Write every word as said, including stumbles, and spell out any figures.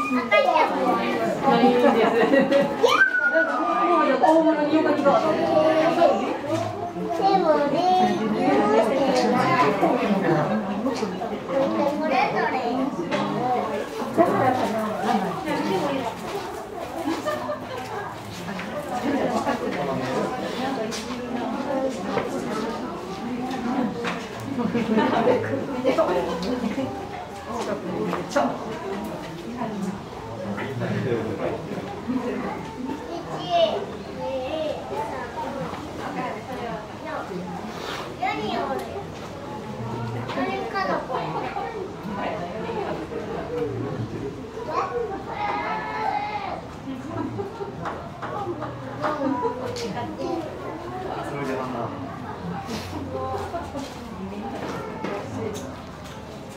いいです。大物に横にどうぞ。でもね、これどれ？ちょっと。